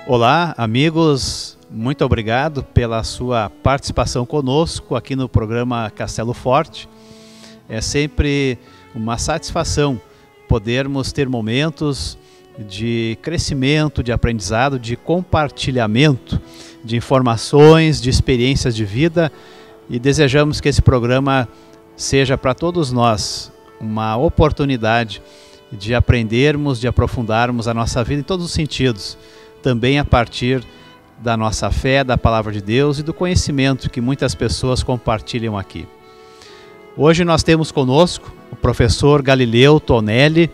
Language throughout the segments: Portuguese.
Olá, amigos, muito obrigado pela sua participação conosco aqui no programa Castelo Forte. É sempre uma satisfação podermos ter momentos de crescimento, de aprendizado, de compartilhamento de informações, de experiências de vida, e desejamos que esse programa seja para todos nós uma oportunidade de aprendermos, de aprofundarmos a nossa vida em todos os sentidos, também a partir da nossa fé, da Palavra de Deus e do conhecimento que muitas pessoas compartilham aqui. Hoje nós temos conosco o professor Galileu Tonelli,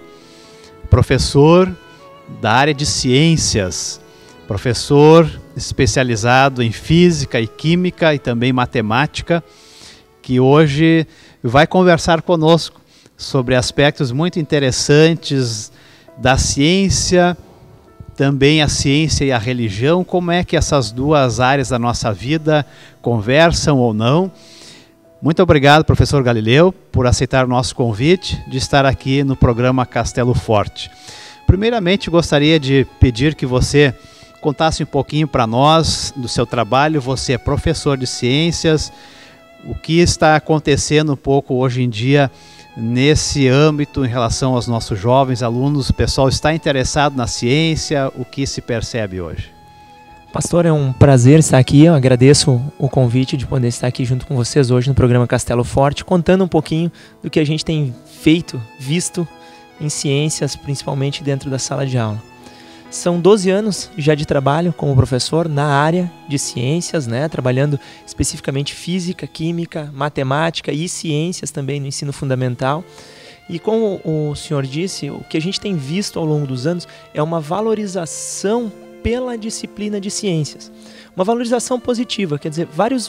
professor da área de ciências, professor especializado em física e química e também matemática, que hoje vai conversar conosco sobre aspectos muito interessantes da ciência, também a ciência e a religião, como é que essas duas áreas da nossa vida conversam ou não. Muito obrigado, professor Galileu, por aceitar o nosso convite de estar aqui no programa Castelo Forte. Primeiramente, gostaria de pedir que você contasse um pouquinho para nós do seu trabalho. Você é professor de ciências, o que está acontecendo um pouco hoje em dia nesse âmbito em relação aos nossos jovens alunos? O pessoal está interessado na ciência? O que se percebe hoje? Pastor, é um prazer estar aqui. Eu agradeço o convite de poder estar aqui junto com vocês hoje no programa Castelo Forte, contando um pouquinho do que a gente tem feito, visto em ciências, principalmente dentro da sala de aula. São 12 anos já de trabalho como professor na área de ciências, trabalhando especificamente física, química, matemática e ciências também no ensino fundamental. E como o senhor disse, o que a gente tem visto ao longo dos anos é uma valorização pela disciplina de ciências. Uma valorização positiva, quer dizer, várias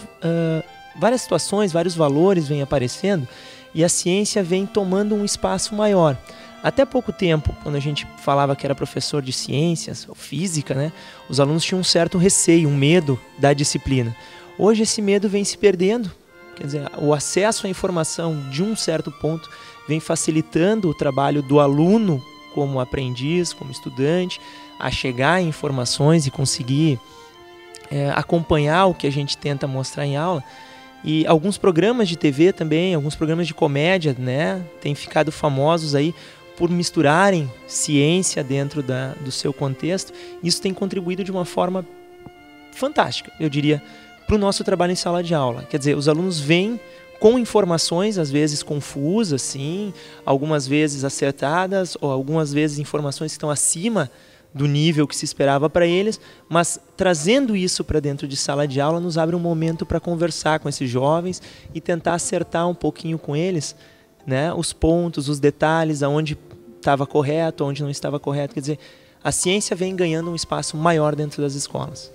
situações, vários valores vêm aparecendo e a ciência vem tomando um espaço maior. Até pouco tempo, quando a gente falava que era professor de ciências ou física, os alunos tinham um certo receio, um medo da disciplina. Hoje esse medo vem se perdendo, quer dizer, o acesso à informação de um certo ponto vem facilitando o trabalho do aluno como aprendiz, como estudante, a chegar em informações e conseguir acompanhar o que a gente tenta mostrar em aula. E alguns programas de TV também, alguns programas de comédia, têm ficado famosos aí por misturarem ciência dentro do seu contexto. Isso tem contribuído de uma forma fantástica, eu diria, para o nosso trabalho em sala de aula. Quer dizer, os alunos vêm com informações, às vezes confusas, sim, algumas vezes acertadas, ou algumas vezes informações que estão acima do nível que se esperava para eles, mas trazendo isso para dentro de sala de aula nos abre um momento para conversar com esses jovens e tentar acertar um pouquinho com eles, os pontos, os detalhes, aonde estava correto, onde não estava correto. Quer dizer, a ciência vem ganhando um espaço maior dentro das escolas.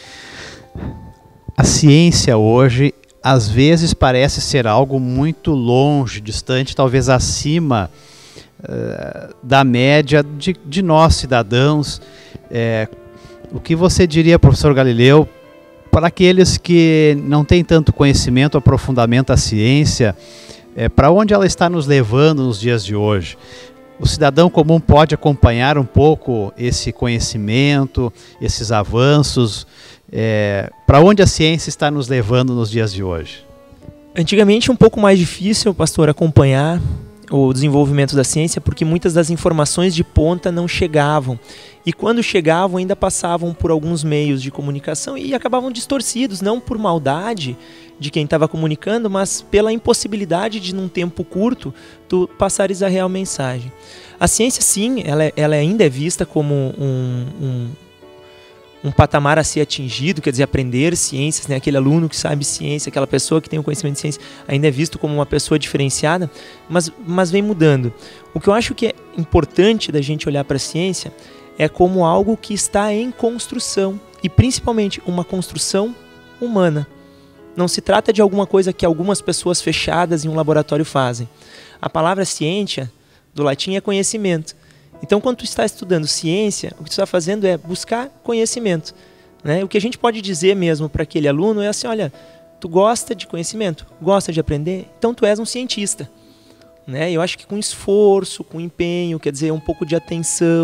A ciência hoje, às vezes, parece ser algo muito longe, distante, talvez acima da média de nós, cidadãos. O que você diria, professor Galileu, para aqueles que não têm tanto conhecimento, aprofundamento da ciência, para onde ela está nos levando nos dias de hoje? O cidadão comum pode acompanhar um pouco esse conhecimento, esses avanços? Para onde a ciência está nos levando nos dias de hoje? Antigamente um pouco mais difícil, pastor, acompanhar o desenvolvimento da ciência, porque muitas das informações de ponta não chegavam. E quando chegavam, ainda passavam por alguns meios de comunicação e acabavam distorcidos, não por maldade de quem estava comunicando, mas pela impossibilidade de, num tempo curto, tu passares a real mensagem. A ciência, sim, ela ainda é vista como um patamar a ser atingido, quer dizer, aprender ciências, aquele aluno que sabe ciência, aquela pessoa que tem o conhecimento de ciência, ainda é visto como uma pessoa diferenciada, mas vem mudando. O que eu acho que é importante da gente olhar para a ciência é como algo que está em construção, e principalmente uma construção humana. Não se trata de alguma coisa que algumas pessoas fechadas em um laboratório fazem. A palavra ciência, do latim, é conhecimento. Então, quando tu está estudando ciência, o que tu está fazendo é buscar conhecimento. O que a gente pode dizer mesmo para aquele aluno é assim, olha, tu gosta de conhecimento, gosta de aprender, então tu és um cientista. Eu acho que com esforço, com empenho, quer dizer, um pouco de atenção,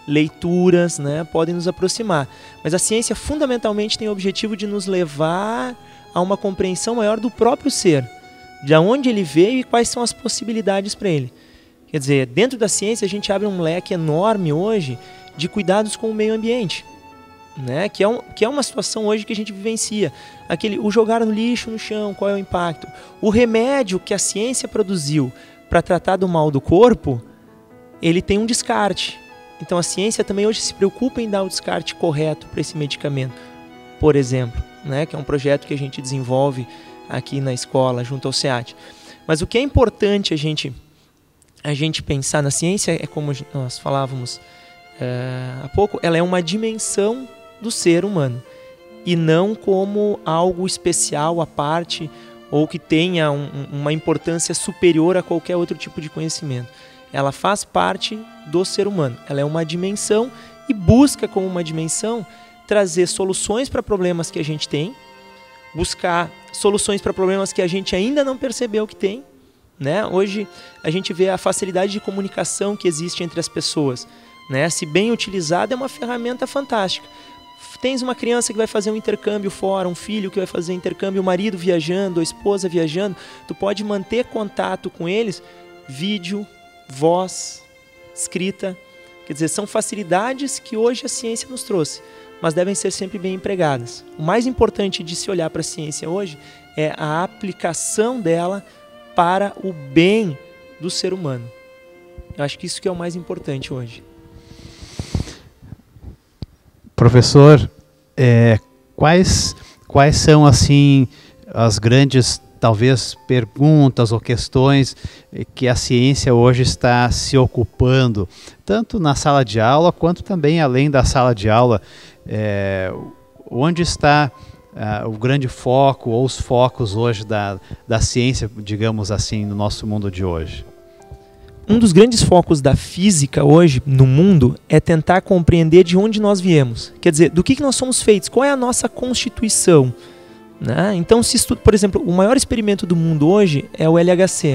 leituras, né, podem nos aproximar. Mas a ciência fundamentalmente tem o objetivo de nos levar a uma compreensão maior do próprio ser, de onde ele veio e quais são as possibilidades para ele. Quer dizer, dentro da ciência a gente abre um leque enorme hoje de cuidados com o meio ambiente, né? Que é uma situação hoje que a gente vivencia. O jogar no lixo no chão, qual é o impacto? O remédio que a ciência produziu para tratar do mal do corpo, ele tem um descarte. Então a ciência também hoje se preocupa em dar o descarte correto para esse medicamento, por exemplo, né? Que é um projeto que a gente desenvolve aqui na escola, junto ao SEAT. Mas o que é importante a gente pensar na ciência é, como nós falávamos há pouco, ela é uma dimensão do ser humano e não como algo especial à parte ou que tenha uma importância superior a qualquer outro tipo de conhecimento. Ela faz parte do ser humano, ela é uma dimensão e busca como uma dimensão trazer soluções para problemas que a gente tem, buscar soluções para problemas que a gente ainda não percebeu que tem, né? Hoje a gente vê a facilidade de comunicação que existe entre as pessoas, né? Se bem utilizada, é uma ferramenta fantástica. Tens uma criança que vai fazer um intercâmbio fora, um filho que vai fazer intercâmbio, o marido viajando, a esposa viajando, tu pode manter contato com eles, vídeo, voz, escrita. Quer dizer, são facilidades que hoje a ciência nos trouxe, mas devem ser sempre bem empregadas. O mais importante de se olhar para a ciência hoje é a aplicação dela para o bem do ser humano. Eu acho que isso que é o mais importante hoje. Professor, quais são assim as grandes, talvez, perguntas ou questões que a ciência hoje está se ocupando, tanto na sala de aula quanto também além da sala de aula? Onde está o grande foco ou os focos hoje da ciência, digamos assim, no nosso mundo de hoje? Um dos grandes focos da física hoje no mundo é tentar compreender de onde nós viemos. Quer dizer, do que nós somos feitos, qual é a nossa constituição, né? Então, se estuda, por exemplo, o maior experimento do mundo hoje é o LHC,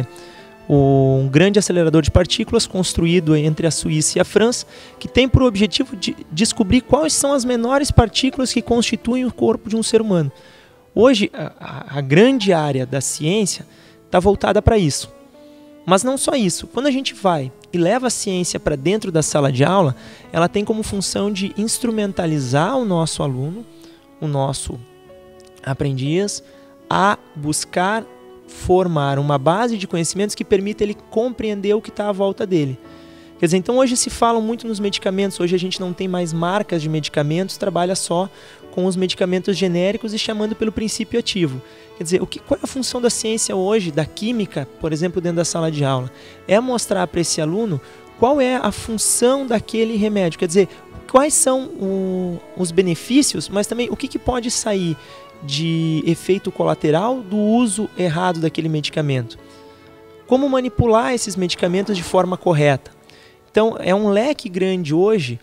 um grande acelerador de partículas construído entre a Suíça e a França, que tem por objetivo de descobrir quais são as menores partículas que constituem o corpo de um ser humano. Hoje, a grande área da ciência está voltada para isso. Mas não só isso, quando a gente vai e leva a ciência para dentro da sala de aula, ela tem como função de instrumentalizar o nosso aluno, o nosso aprendiz, a buscar formar uma base de conhecimentos que permita ele compreender o que está à volta dele. Quer dizer, então hoje se fala muito nos medicamentos, hoje a gente não tem mais marcas de medicamentos, trabalha só com os medicamentos genéricos e chamando pelo princípio ativo. Quer dizer, qual é a função da ciência hoje, da química, por exemplo, dentro da sala de aula? É mostrar para esse aluno qual é a função daquele remédio, quer dizer, quais são os benefícios, mas também o que pode sair de efeito colateral do uso errado daquele medicamento. Como manipular esses medicamentos de forma correta. Então, é um leque grande hoje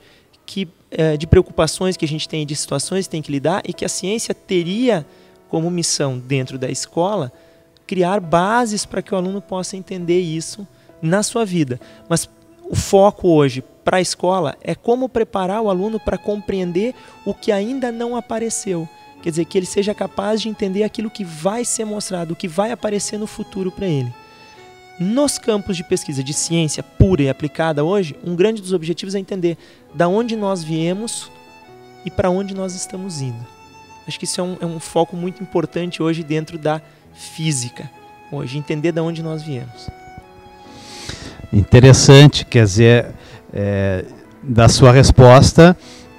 de preocupações que a gente tem, de situações que tem que lidar e que a ciência teria como missão dentro da escola criar bases para que o aluno possa entender isso na sua vida. Mas o foco hoje para a escola é como preparar o aluno para compreender o que ainda não apareceu. Quer dizer, que ele seja capaz de entender aquilo que vai ser mostrado, o que vai aparecer no futuro para ele. Nos campos de pesquisa de ciência pura e aplicada hoje, um grande dos objetivos é entender da onde nós viemos e para onde nós estamos indo. Acho que isso é um foco muito importante hoje dentro da física, hoje, entender da onde nós viemos. Interessante, quer dizer, da sua resposta,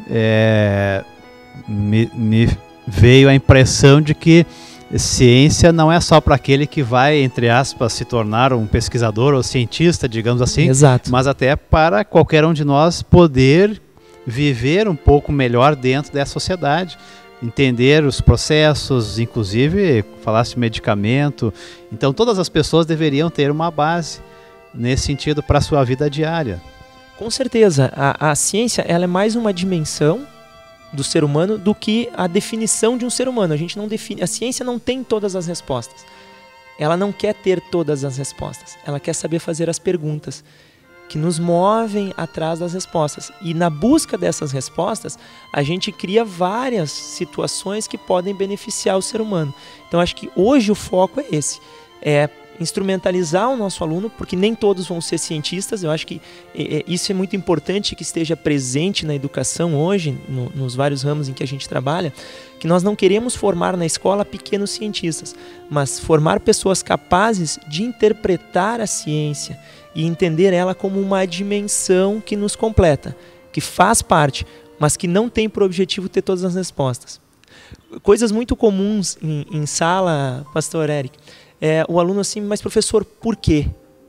me veio a impressão de que ciência não é só para aquele que vai, entre aspas, se tornar um pesquisador ou cientista, digamos assim. Exato. Mas até para qualquer um de nós poder viver um pouco melhor dentro dessa sociedade, entender os processos, inclusive falasse medicamento. Então todas as pessoas deveriam ter uma base nesse sentido para a sua vida diária. Com certeza, a ciência ela é mais uma dimensão do ser humano do que a definição de um ser humano. A gente não define, a ciência não tem todas as respostas. Ela não quer ter todas as respostas. Ela quer saber fazer as perguntas. que nos movem atrás das respostas. E na busca dessas respostas, a gente cria várias situações que podem beneficiar o ser humano. Então, acho que hoje o foco é esse, é instrumentalizar o nosso aluno, porque nem todos vão ser cientistas. Eu acho que isso é muito importante que esteja presente na educação hoje, nos vários ramos em que a gente trabalha, que nós não queremos formar na escola pequenos cientistas, mas formar pessoas capazes de interpretar a ciência e entender ela como uma dimensão que nos completa, que faz parte, mas que não tem por objetivo ter todas as respostas. Coisas muito comuns em sala, pastor Eric, o aluno assim, mas professor, por quê?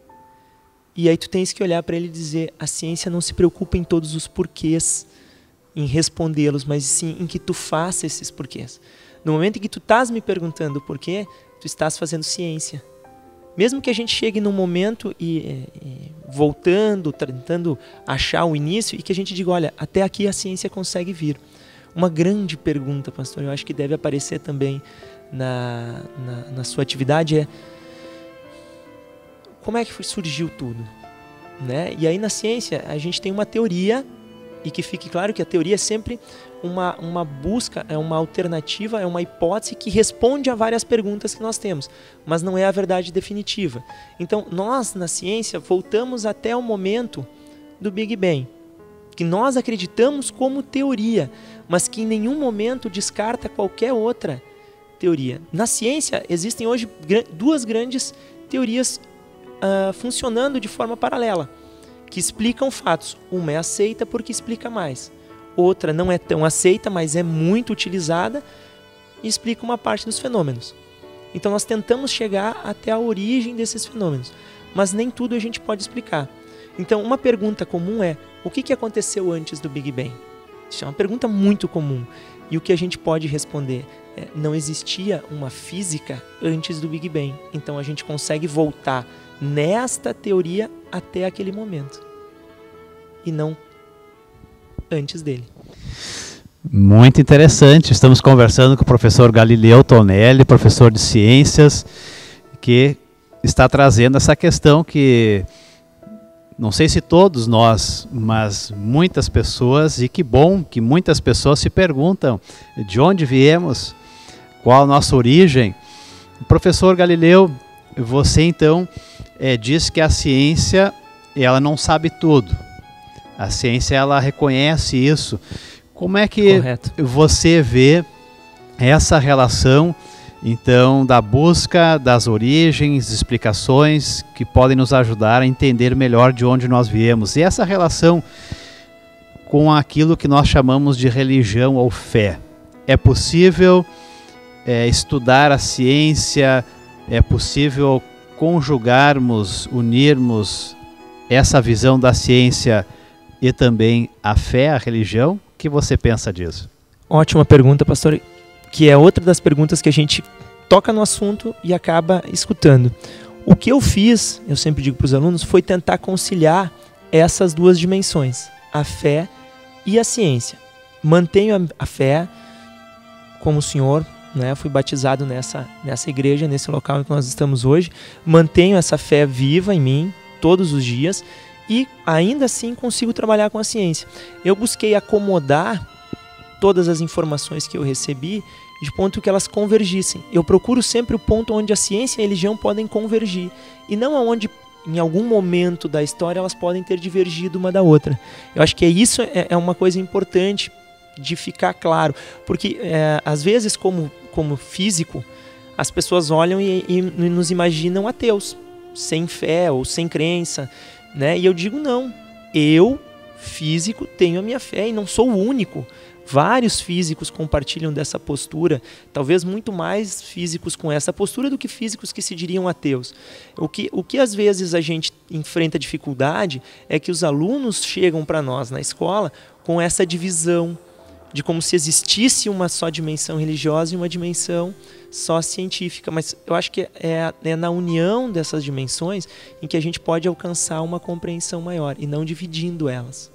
E aí tu tens que olhar para ele e dizer, a ciência não se preocupa em todos os porquês, em respondê-los, mas sim em que tu faça esses porquês. No momento em que tu estás me perguntando o porquê, tu estás fazendo ciência. Mesmo que a gente chegue num momento voltando, tentando achar o início, e que a gente diga, olha, até aqui a ciência consegue vir. Uma grande pergunta, pastor, eu acho que deve aparecer também na sua atividade é como é que surgiu tudo, né? E aí na ciência a gente tem uma teoria, e que fique claro que a teoria é sempre uma busca, é uma alternativa, é uma hipótese que responde a várias perguntas que nós temos, mas não é a verdade definitiva. Então nós na ciência voltamos até o momento do Big Bang, que nós acreditamos como teoria, mas que em nenhum momento descarta qualquer outra teoria. Na ciência existem hoje duas grandes teorias funcionando de forma paralela, que explicam fatos. Uma é aceita porque explica mais. Outra não é tão aceita, mas é muito utilizada e explica uma parte dos fenômenos. Então nós tentamos chegar até a origem desses fenômenos, mas nem tudo a gente pode explicar. Então uma pergunta comum é, o que aconteceu antes do Big Bang? Isso é uma pergunta muito comum. E o que a gente pode responder é, não existia uma física antes do Big Bang. Então a gente consegue voltar nesta teoria até aquele momento e não antes dele. Muito interessante. Estamos conversando com o professor Galileu Tonelli, professor de ciências, que está trazendo essa questão que não sei se todos nós, mas muitas pessoas, e que bom que muitas pessoas se perguntam de onde viemos, qual a nossa origem. Professor Galileu, você então diz que a ciência ela não sabe tudo. A ciência ela reconhece isso. Como é que Correto. Você vê essa relação então da busca das origens, explicações que podem nos ajudar a entender melhor de onde nós viemos? E essa relação com aquilo que nós chamamos de religião ou fé. É possível estudar a ciência? É possível conjugarmos, unirmos essa visão da ciência e também a fé, a religião? O que você pensa disso? Ótima pergunta, pastor, que é outra das perguntas que a gente toca no assunto e acaba escutando. O que eu fiz, eu sempre digo para os alunos, foi tentar conciliar essas duas dimensões, a fé e a ciência. Mantenho a fé como o senhor, né? Fui batizado nessa igreja, nesse local em que nós estamos hoje. Mantenho essa fé viva em mim todos os dias e ainda assim consigo trabalhar com a ciência. Eu busquei acomodar todas as informações que eu recebi de ponto que elas convergissem. Eu procuro sempre o ponto onde a ciência e a religião podem convergir e não aonde em algum momento da história elas podem ter divergido uma da outra. Eu acho que isso é uma coisa importante de ficar claro, porque às vezes como físico as pessoas olham e nos imaginam ateus, sem fé ou sem crença, né? E eu digo não, eu, físico, tenho a minha fé e não sou o único. Vários físicos compartilham dessa postura, talvez muito mais físicos com essa postura do que físicos que se diriam ateus. O que às vezes a gente enfrenta dificuldade é que os alunos chegam para nós na escola com essa divisão de como se existisse uma só dimensão religiosa e uma dimensão só científica. Mas eu acho que é na união dessas dimensões em que a gente pode alcançar uma compreensão maior e não dividindo elas.